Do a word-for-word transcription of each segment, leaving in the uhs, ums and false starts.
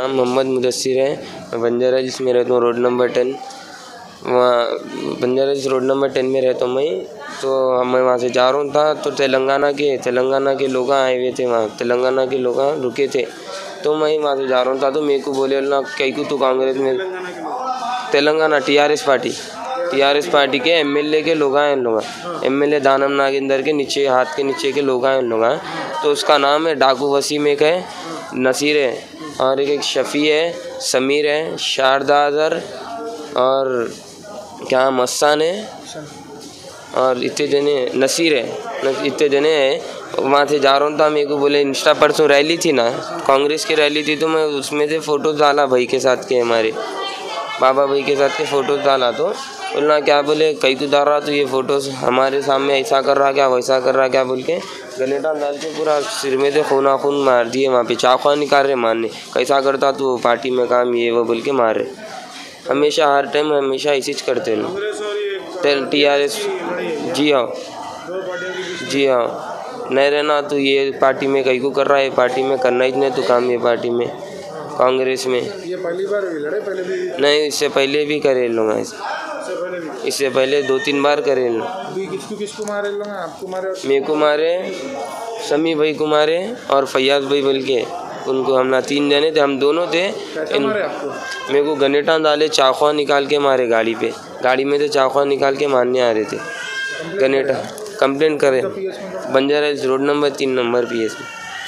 नाम मोहम्मद मुदस्सिर है। मैं बंजारा हिल्स में रहता हूँ, रोड नंबर टेन। वहाँ Banjara Hills road number ten में रहता हूँ मैं। तो मैं वहाँ से जा रहा था तो तेलंगाना के तेलंगाना के लोग आए हुए थे, वहाँ तेलंगाना के लोग रुके थे। तो मैं वहाँ से जा रहा था तो मेरे को बोले ना कहीं को तू कांग्रेस में, Telangana TRS party TRS party के एमएलए के लोग आए, लोग एमएलए दानम नागेंद्र के नीचे हाथ के नीचे के लोग आए लोग। तो उसका नाम है डाकू वसीम, एक है नसीर है और एक एक शफ़ी है, समीर है, शारदा अजहर और क्या मस्सान है और इतने जने नसीर है, इतने जने हैं। वहाँ से जा रहा था, मेरे को बोले इंस्टा परसों रैली थी ना, कांग्रेस की रैली थी, तो मैं उसमें से फ़ोटो डाला भाई के साथ के, हमारे बाबा भाई के साथ के फ़ोटो डाला। तो बोलना क्या बोले कहीं तो डाल रहा तो ये फ़ोटोज़ हमारे सामने ऐसा कर रहा क्या वैसा कर रहा क्या बोल के गलेटा डाल के पूरा सिर में से खूना खून मार दिए। वहाँ पे चाकू निकाल रहे मारने, कैसा करता तो पार्टी में काम ये वो बोल के मार रहे। हमेशा हर टाइम हमेशा ऐसी करते हैं टी आर एस। जी हाँ जी हाँ, नहीं रहना तो ये पार्टी में कहीं को कर रहा है, पार्टी में करना ही नहीं तो काम ये पार्टी में कांग्रेस में। ये पहली बार भी लड़े, पहले भी नहीं, इससे पहले भी करे लोग, इससे पहले दो तीन बार करे लोग। अभी किसको किसको मारे लोग? आपको मारे? मेरे को मारे, समी भाई को मारे और फैयाज भाई बोल के उनको, हम ना तीन जने थे, हम दोनों थे। कैसे मारे आपको? मेरे को गनेटा डाले, चाकू निकाल के मारे, गाड़ी पे गाड़ी में से चाकू निकाल के मारने आ रहे थे। गनेटा कंप्लेंट करे बंजारा हिल्स रोड नंबर तीन नंबर पी एस में।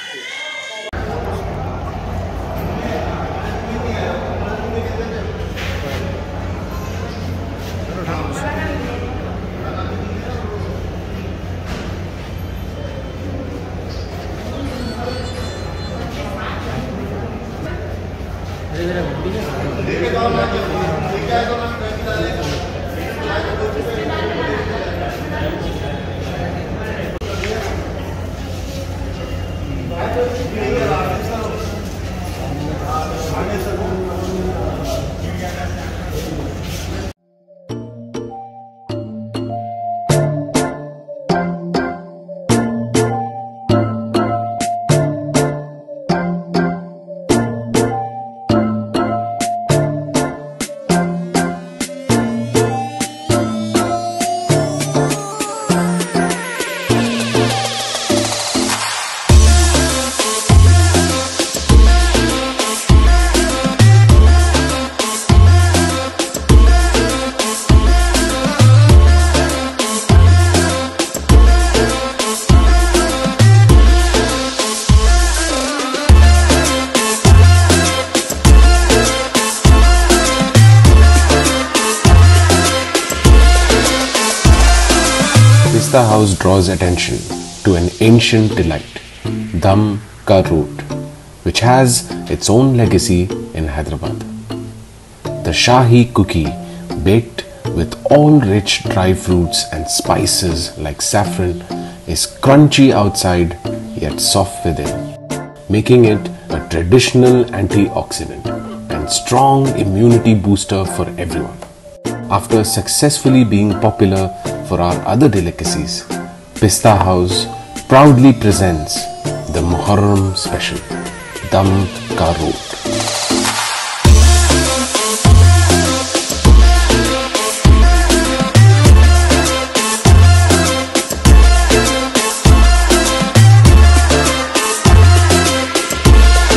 Pista House draws attention to an ancient delight, Dum Ka Root, which has its own legacy in Hyderabad. The Shahi cookie, baked with all rich dry fruits and spices like saffron, is crunchy outside yet soft within, making it a traditional antioxidant and strong immunity booster for everyone. After successfully being popular for our other delicacies, Pista House proudly presents the Muharram special, Dum Ka Root.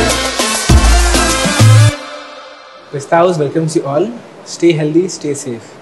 Pista House welcomes you all. Stay healthy, stay safe.